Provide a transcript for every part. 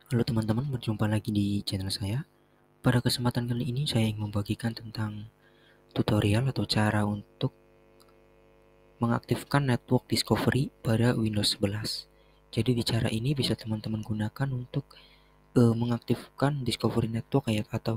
Halo teman-teman, berjumpa lagi di channel saya. Pada kesempatan kali ini saya ingin membagikan tentang tutorial atau cara untuk mengaktifkan network discovery pada Windows 11. Jadi di cara ini bisa teman-teman gunakan untuk mengaktifkan discovery network atau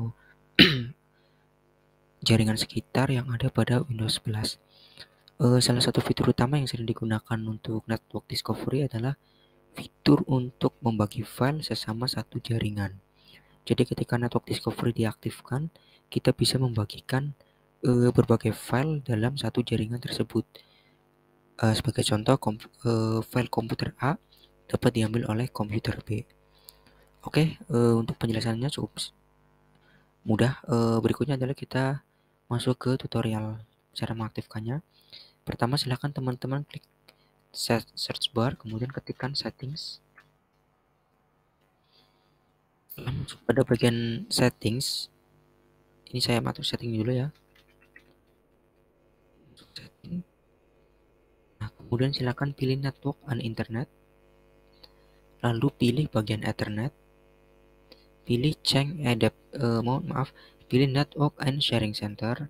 jaringan sekitar yang ada pada Windows 11. Salah satu fitur utama yang sering digunakan untuk network discovery adalah fitur untuk membagi file sesama satu jaringan. Jadi ketika network discovery diaktifkan, kita bisa membagikan berbagai file dalam satu jaringan tersebut. Sebagai contoh, file komputer A dapat diambil oleh komputer B. Oke, untuk penjelasannya cukup mudah. Berikutnya adalah kita masuk ke tutorial cara mengaktifkannya. Pertama, silakan teman-teman klik search bar, kemudian ketikkan settings. Pada bagian settings, ini saya masuk setting dulu ya. Setting. Nah, kemudian silakan pilih network and internet, lalu pilih bagian Ethernet, pilih pilih network and sharing center,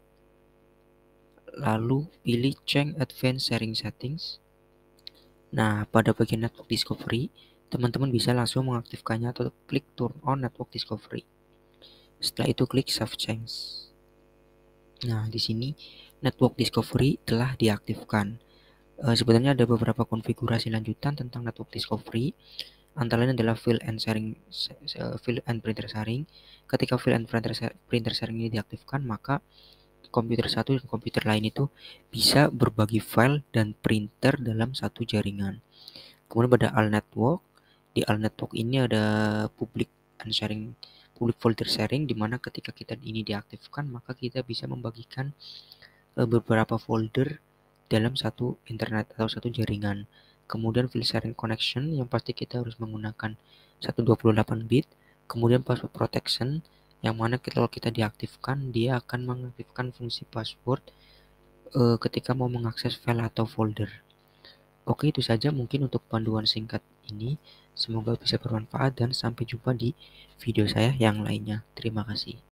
lalu pilih change advanced sharing settings. Nah, pada bagian network discovery, teman-teman bisa langsung mengaktifkannya atau klik turn on network discovery. Setelah itu klik save change. Nah, di sini network discovery telah diaktifkan. Sebenarnya ada beberapa konfigurasi lanjutan tentang network discovery. Antara lain adalah fill and printer sharing. Ketika fill and printer sharing ini diaktifkan, maka komputer satu dan komputer lain itu bisa berbagi file dan printer dalam satu jaringan. Kemudian pada all network, di all network ini ada public folder sharing, di mana ketika kita ini diaktifkan, maka kita bisa membagikan beberapa folder dalam satu internet atau satu jaringan. Kemudian file sharing connection, yang pasti kita harus menggunakan 128 bit. Kemudian password protection, yang mana kalau kita diaktifkan, dia akan mengaktifkan fungsi password ketika mau mengakses file atau folder. Oke, itu saja mungkin untuk panduan singkat ini. Semoga bisa bermanfaat dan sampai jumpa di video saya yang lainnya. Terima kasih.